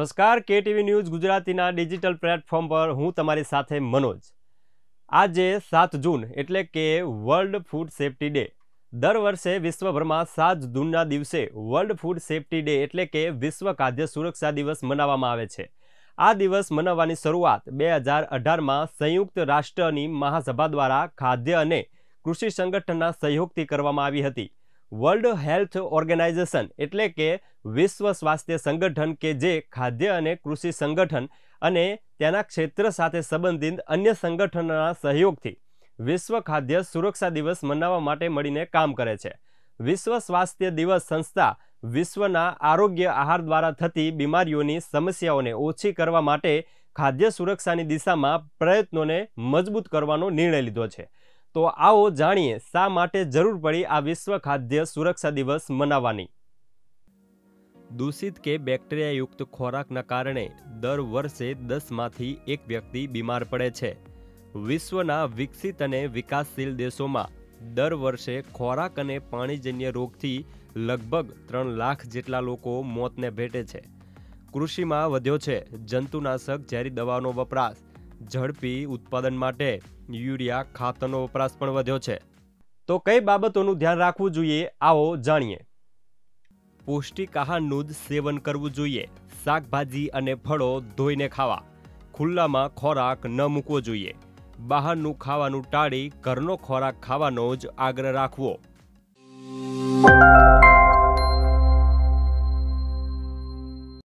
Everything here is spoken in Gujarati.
નમસ્કાર, KTV ન્યૂઝ ગુજરાતીના ડિજિટલ પ્લેટફોર્મ પર હું તમારી સાથે મનોજ। આજે 7 જૂન એટલે કે વર્લ્ડ ફૂડ સેફ્ટી ડે। દર વર્ષે વિશ્વભરમાં 7 જૂનના દિવસે વર્લ્ડ ફૂડ સેફ્ટી ડે એટલે કે વિશ્વ ખાદ્ય સુરક્ષા દિવસ મનાવવામાં આવે છે। આ દિવસ મનાવવાની શરૂઆત 2018માં સંયુક્ત રાષ્ટ્રની મહાસભા દ્વારા ખાદ્ય અને કૃષિ સંગઠનના સહયોગથી કરવામાં આવી હતી। વર્લ્ડ હેલ્થ ઓર્ગેનાઇઝેશન એટલે કે વિશ્વ સ્વાસ્થ્ય સંગઠન કે જે ખાદ્ય અને કૃષિ સંગઠન અને તેના ક્ષેત્ર સાથે સંબંધિત અન્ય સંગઠનોના સહયોગથી વિશ્વ ખાદ્ય સુરક્ષા દિવસ મનાવવા માટે મળીને કામ કરે છે। વિશ્વ સ્વાસ્થ્ય દિવસ સંસ્થા વિશ્વના આરોગ્ય આહાર દ્વારા થતી બીમારીઓની સમસ્યાઓને ઓછી કરવા માટે ખાદ્ય સુરક્ષાની દિશામાં પ્રયત્નોને મજબૂત કરવાનો નિર્ણય લીધો છે। તો आओ जानिए शा माटे जरूर पड़ी आ विश्व खाद्य सुरक्षा दिवस मनाववानी। दूषित के बेक्टेरिया युक्त खोराकना कारणे दर वर्षे 10 मांथी 1 व्यक्ति बीमार पड़े छे। विश्वना विकसित अने विकासशील देशों में दर वर्षे खोराक अने पाणीजन्य रोगथी लगभग 3 लाख जेटला लोको मोतने भेटे छे। कृषि में वध्यो छे जंतुनाशक झेरी दवाओनो वपराश, झड़पी उत्पादन माटे यूरिया खातरनो वपराश पण वध्यो छे। तो कई बाबतोनुं ध्यान राखवुं जोईए आवो जाणीए। पौष्टिक आहारनुं ज सेवन करवुं जोईए। शाकभाजी अने फळो धोईने खावा। खुल्लामां खोराक न मूकवो जोईए। बहारनुं खावानुं टाळी घरनो खोराक खावानो ज आग्रह राखवो।